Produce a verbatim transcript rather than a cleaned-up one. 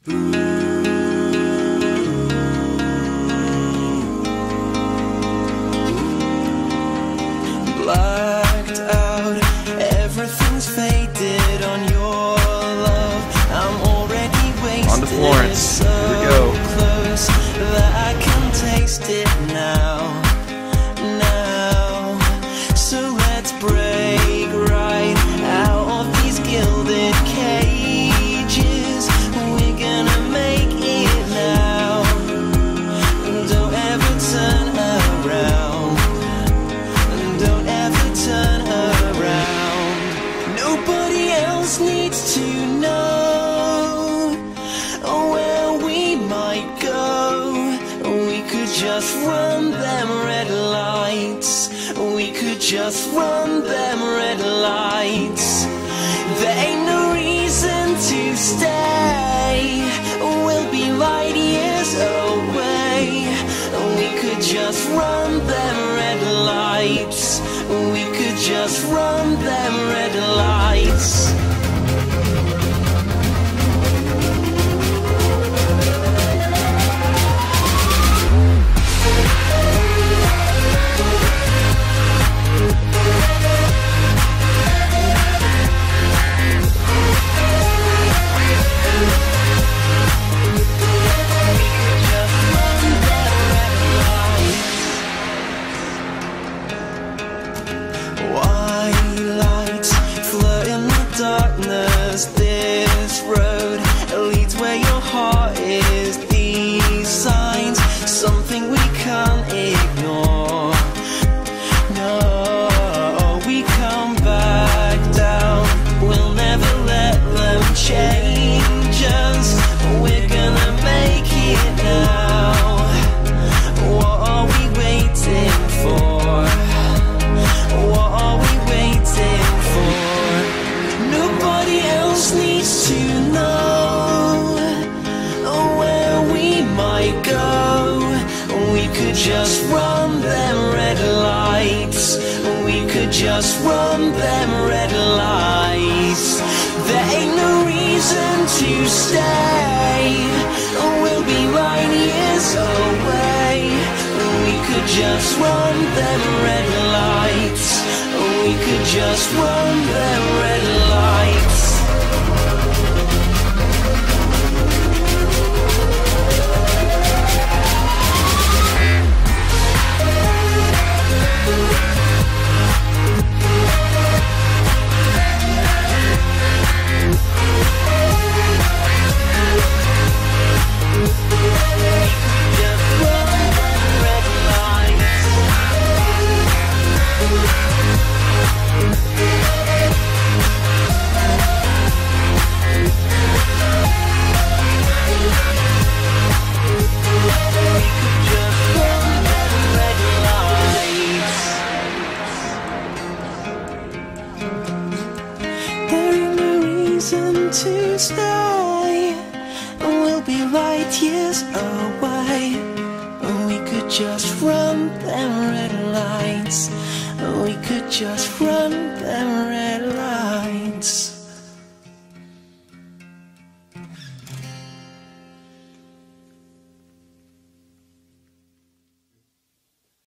Blacked out, everything's faded on your love. I'm already wasted. On to Florence. So Here we go. close that I can taste it now. Now, so let's break right out of these gilded cages. We're gonna make it now. Don't ever turn around. Don't ever turn around. Nobody else needs to know where we might go. We could just run them red lights. We could just run them red lights. There ain't no reason to stay. We'll be light years away. We could just run them red lights. We could just run them red lights. Darkness, this road leads where your heart is. These signs, something we can't ignore. No, we come back down. We'll never let them change us. We're gonna make it now. What are we waiting for? What are we waiting for? Nobody else needs to know where we might go. We could just run them red lights. We could just run them red lights. There ain't no reason to stay. We'll be light years away. We could just run them red lights. We could just run them red lights. To stay, we'll be light years away. We could just run them red lights. We could just run